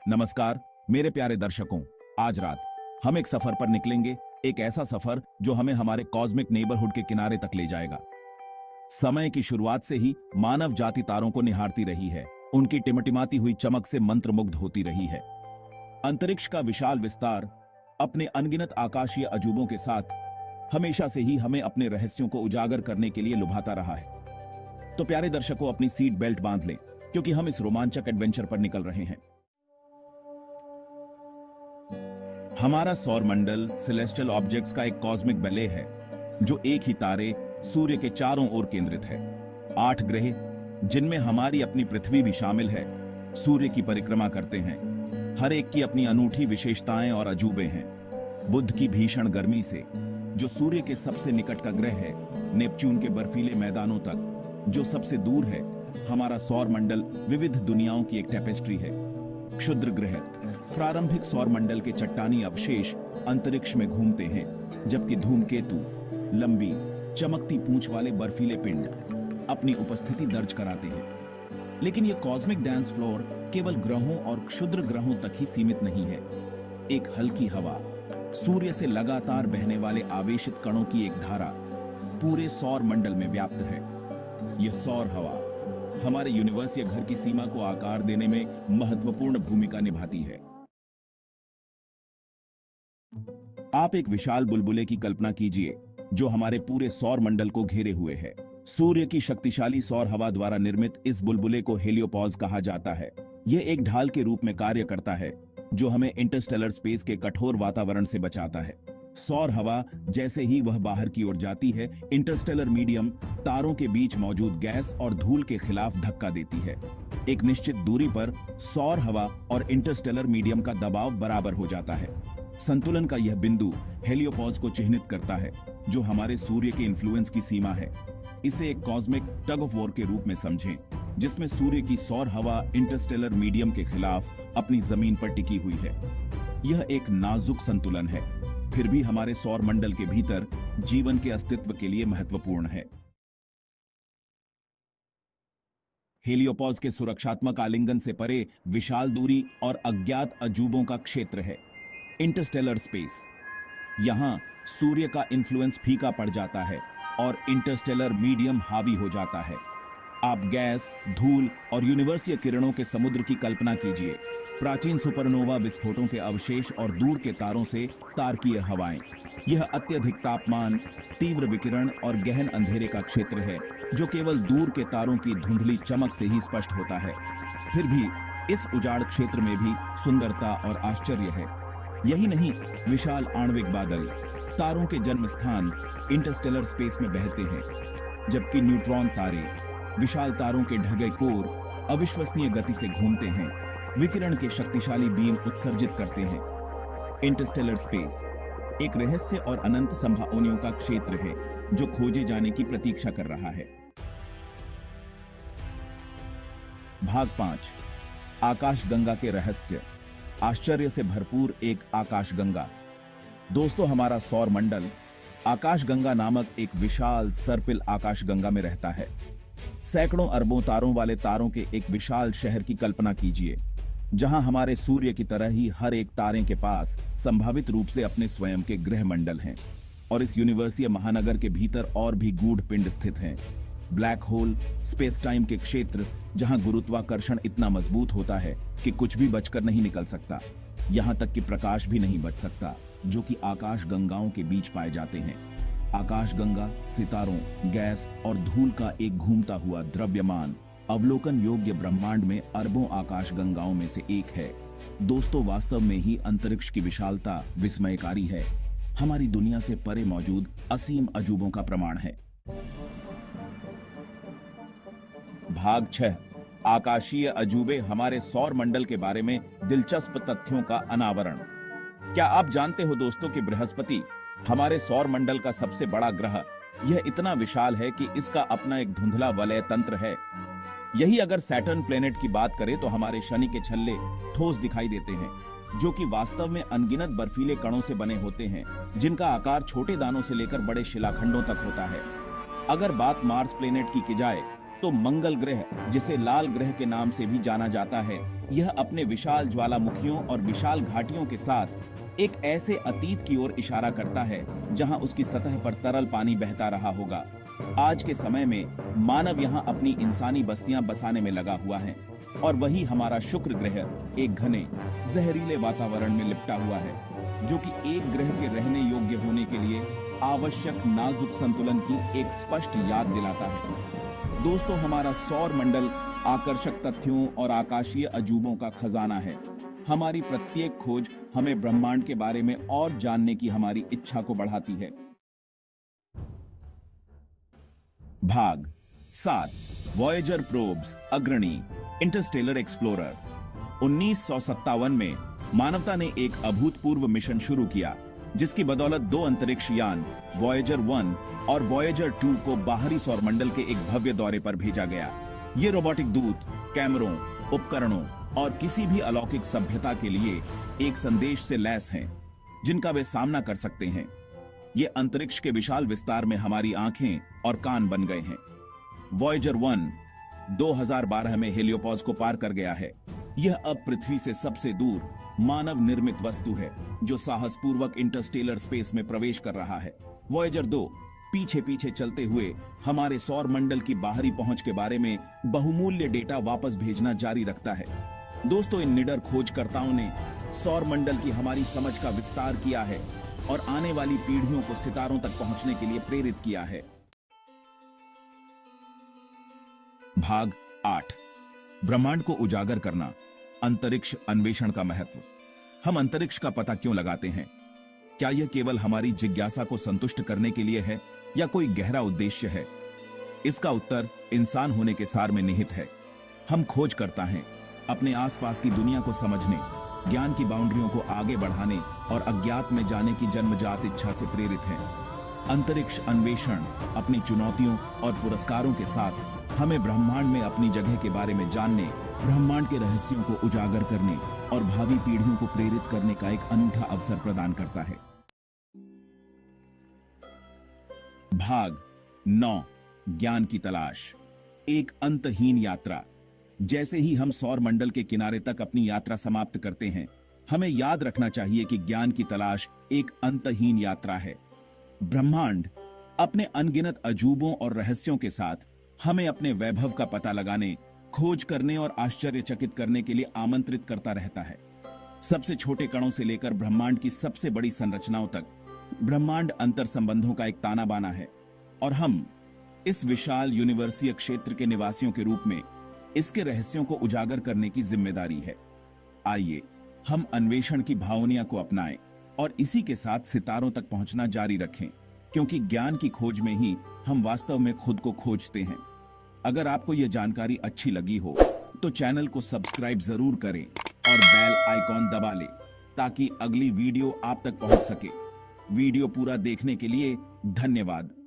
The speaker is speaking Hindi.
नमस्कार मेरे प्यारे दर्शकों। आज रात हम एक सफर पर निकलेंगे, एक ऐसा सफर जो हमें हमारे कॉस्मिक नेबरहुड के किनारे तक ले जाएगा। समय की शुरुआत से ही मानव जाति तारों को निहारती रही है, उनकी टिमटिमाती हुई चमक से मंत्रमुग्ध होती रही है। अंतरिक्ष का विशाल विस्तार अपने अनगिनत आकाशीय अजूबों के साथ हमेशा से ही हमें अपने रहस्यों को उजागर करने के लिए लुभाता रहा है। तो प्यारे दर्शकों, अपनी सीट बेल्ट बांध लें, क्योंकि हम इस रोमांचक एडवेंचर पर निकल रहे हैं। हमारा सौर मंडल सेलेस्टियल ऑब्जेक्ट्स का एक कॉस्मिक बैले है जो एक ही तारे सूर्य के चारों ओर केंद्रित है। 8 ग्रह, जिनमें हमारी अपनी पृथ्वी भी शामिल है, सूर्य की परिक्रमा करते हैं। हर एक की अपनी अनूठी विशेषताएं और अजूबे हैं। बुध की भीषण गर्मी से जो सूर्य के सबसे निकट का ग्रह है, नेपच्यून के बर्फीले मैदानों तक जो सबसे दूर है, हमारा सौर मंडल विविध दुनियाओं की एक टेपेस्ट्री है। क्षुद्र ग्रह, प्रारंभिक सौर मंडल के चट्टानी अवशेष अंतरिक्ष में घूमते हैं, जबकि धूमकेतु लंबी चमकती पूंछ वाले बर्फीले पिंड अपनी उपस्थिति दर्ज कराते हैं। लेकिन यह कॉस्मिक डांस फ्लोर केवल ग्रहों और क्षुद्र ग्रहों तक ही सीमित नहीं है। एक हल्की हवा, सूर्य से लगातार बहने वाले आवेशित कणों की एक धारा पूरे सौर मंडल में व्याप्त है। यह सौर हवा हमारे यूनिवर्स या घर की सीमा को आकार देने में महत्वपूर्ण भूमिका निभाती है। आप एक विशाल बुलबुले की कल्पना कीजिए जो हमारे पूरे सौर मंडल को घेरे हुए है। सूर्य की शक्तिशाली सौर हवा द्वारा निर्मित इस बुलबुले को हेलियोपॉज कहा जाता है। यह एक ढाल के रूप में कार्य करता है जो हमें इंटरस्टेलर स्पेस के कठोर वातावरण से बचाता है। सौर हवा जैसे ही वह बाहर की ओर जाती है, इंटरस्टेलर मीडियम तारों के बीच मौजूद गैस और धूल के खिलाफ धक्का देती है। एक निश्चित दूरी पर सौर हवा और इंटरस्टेलर मीडियम का दबाव बराबर हो जाता है। संतुलन का यह बिंदु हेलियोपॉज को चिह्नित करता है, जो हमारे सूर्य के इन्फ्लुएंस की सीमा है। इसे एक कॉस्मिक टग ऑफ वॉर के रूप में समझें, जिसमें सूर्य की सौर हवा इंटरस्टेलर मीडियम के खिलाफ अपनी जमीन पर टिकी हुई है। यह एक नाजुक संतुलन है, फिर भी हमारे सौर मंडल के भीतर जीवन के अस्तित्व के लिए महत्वपूर्ण है। हेलियोपॉज के सुरक्षात्मक आलिंगन से परे विशाल दूरी और अज्ञात अजूबों का क्षेत्र है। इंटरस्टेलर स्पेस, यहां सूर्य का इन्फ्लुएंस फीका पड़ जाता है और इंटरस्टेलर मीडियम हावी हो जाता है। आप गैस, धूल और यूनिवर्सीय किरणों के समुद्र की कल्पना कीजिए। प्राचीन सुपरनोवा विस्फोटों के अवशेष और दूर के तारों से तारकीय हवाएं। यह अत्यधिक तापमान, तीव्र विकिरण और गहन अंधेरे का क्षेत्र है जो केवल दूर के तारों की धुंधली चमक से ही स्पष्ट होता है। फिर भी इस उजाड़ क्षेत्र में भी सुंदरता और आश्चर्य है। यही नहीं, विशाल आणविक बादल तारों के जन्म स्थान इंटरस्टेलर स्पेस में बहते हैं, जबकि न्यूट्रॉन तारे विशाल तारों के ढगे कोर अविश्वसनीय गति से घूमते हैं, विकिरण के शक्तिशाली बीम उत्सर्जित करते हैं। इंटरस्टेलर स्पेस एक रहस्य और अनंत संभावनाओं का क्षेत्र है जो खोजे जाने की प्रतीक्षा कर रहा है। भाग 5, आकाशगंगा के रहस्य। आश्चर्य से भरपूर एक आकाशगंगा। दोस्तों, हमारा सौर मंडल आकाशगंगा नामक एक विशाल सर्पिल आकाशगंगा में रहता है। सैकड़ों अरबों तारों वाले तारों के एक विशाल शहर की कल्पना कीजिए, जहां हमारे सूर्य की तरह ही हर एक तारे के पास संभावित रूप से अपने स्वयं के ग्रह मंडल हैं। और इस यूनिवर्सीय महानगर के भीतर और भी गूढ़ पिंड स्थित हैं। ब्लैक होल, स्पेस टाइम के क्षेत्र जहां गुरुत्वाकर्षण इतना मजबूत होता है कि कुछ भी बचकर नहीं निकल सकता, यहां तक कि प्रकाश भी नहीं बच सकता, जो कि आकाश गंगाओं के बीच पाए जाते हैं। आकाशगंगा सितारों, गैस और धूल का एक घूमता हुआ द्रव्यमान अवलोकन योग्य ब्रह्मांड में अरबों आकाशगंगाओं में से एक है। दोस्तों, वास्तव में ही अंतरिक्ष की विशालता विस्मयकारी है। हमारी दुनिया से परे मौजूद असीम अजूबों का प्रमाण है। भाग 6, आकाशीय अजूबे, हमारे सौर मंडल के बारे में दिलचस्प तथ्यों का अनावरण। क्या आप जानते हो दोस्तों कि बृहस्पति हमारे सौर मंडल का सबसे बड़ा ग्रह, यह इतना विशाल है कि इसका अपना एक धुंधला वलय तंत्र है। यही अगर सैटर्न प्लेनेट की बात करें तो हमारे शनि के छल्ले ठोस दिखाई देते हैं, जो कि वास्तव में अनगिनत बर्फीले कणों से बने होते हैं, जिनका आकार छोटे दानों से लेकर बड़े शिलाखंडों तक होता है। अगर बात मार्स प्लेनेट की जाए तो मंगल ग्रह, जिसे लाल ग्रह के नाम से भी जाना जाता है, यह अपने विशाल ज्वालामुखियों और विशाल घाटियों के साथ एक ऐसे अतीत की ओर इशारा करता है जहां उसकी सतह पर तरल पानी बहता रहा होगा। आज के समय में मानव यहां अपनी इंसानी बस्तियां बसाने में लगा हुआ है और वही हमारा शुक्र ग्रह एक घने जहरीले वातावरण में लिपटा हुआ है, जो कि एक ग्रह के रहने योग्य होने के लिए आवश्यक नाजुक संतुलन की एक स्पष्ट याद दिलाता है। दोस्तों, हमारा सौर मंडल आकर्षक तथ्यों और आकाशीय अजूबों का खजाना है। हमारी प्रत्येक खोज हमें ब्रह्मांड के बारे में और जानने की हमारी इच्छा को बढ़ाती है। भाग 7 वॉयेजर प्रोब्स अग्रणी इंटरस्टेलर एक्सप्लोरर। 1957 में मानवता ने एक अभूतपूर्व मिशन शुरू किया, जिसकी बदौलत 2 अंतरिक्ष यान वॉयेजर 1 और वॉयेजर 2 को बाहरी सौरमंडल के एक भव्य दौरे पर भेजा गया। ये रोबोटिक दूत कैमरों, उपकरणों और किसी भी अलौकिक सभ्यता के लिए एक संदेश से लैस हैं, जिनका वे सामना कर सकते हैं। ये अंतरिक्ष के विशाल विस्तार में हमारी आंखें और कान बन गए हैं। वॉयेजर 1 2012 में हेलियोपॉज को पार कर गया है। यह अब पृथ्वी से सबसे दूर मानव निर्मित वस्तु है जो साहसपूर्वक इंटरस्टेलर स्पेस में प्रवेश कर रहा है। वॉयेजर 2 पीछे पीछे चलते हुए हमारे सौर मंडल की बाहरी पहुंच के बारे में बहुमूल्य डेटा वापस भेजना जारी रखता है। दोस्तों, इन निडर खोजकर्ताओं ने सौर मंडल की हमारी समझ का विस्तार किया है और आने वाली पीढ़ियों को सितारों तक पहुंचने के लिए प्रेरित किया है। भाग 8 ब्रह्मांड को उजागर करना, अंतरिक्ष अन्वेषण का महत्व। हम अंतरिक्ष का पता क्यों लगाते हैं? क्या यह केवल हमारी जिज्ञासा को संतुष्ट करने के लिए है या कोई गहरा उद्देश्य है? इसका उत्तर इंसान होने के सार में निहित है। हम खोज करता हैं, अपने आसपास की दुनिया को समझने, ज्ञान की बाउंड्रियों को आगे बढ़ाने और अज्ञात में जाने की जन्मजात इच्छा से प्रेरित हैं। अंतरिक्ष अन्वेषण अपनी चुनौतियों और पुरस्कारों के साथ हमें ब्रह्मांड में अपनी जगह के बारे में जानने, ब्रह्मांड के रहस्यों को उजागर करने और भावी पीढ़ियों को प्रेरित करने का एक अनूठा अवसर प्रदान करता है। भाग 9 ज्ञान की तलाश, एक अंतहीन यात्रा। जैसे ही हम सौर मंडल के किनारे तक अपनी यात्रा समाप्त करते हैं, हमें याद रखना चाहिए कि ज्ञान की तलाश एक अंतहीन यात्रा है। ब्रह्मांड अपने अनगिनत अजूबों और रहस्यों के साथ हमें अपने वैभव का पता लगाने, खोज करने और आश्चर्यचकित करने के लिए आमंत्रित करता रहता है। सबसे छोटे कणों से लेकर ब्रह्मांड की सबसे बड़ी संरचनाओं तक, ब्रह्मांड अंतर संबंधों का एक ताना बाना है और हम इस विशाल यूनिवर्सीय क्षेत्र के निवासियों के रूप में इसके रहस्यों को उजागर करने की जिम्मेदारी है। आइए हम अन्वेषण की भावनिया को अपनाएं और इसी के साथ सितारों तक पहुंचना जारी रखें, क्योंकि ज्ञान की खोज में ही हम वास्तव में खुद को खोजते हैं। अगर आपको यह जानकारी अच्छी लगी हो तो चैनल को सब्सक्राइब जरूर करें और बेल आइकॉन दबा लें ताकि अगली वीडियो आप तक पहुंच सके। वीडियो पूरा देखने के लिए धन्यवाद।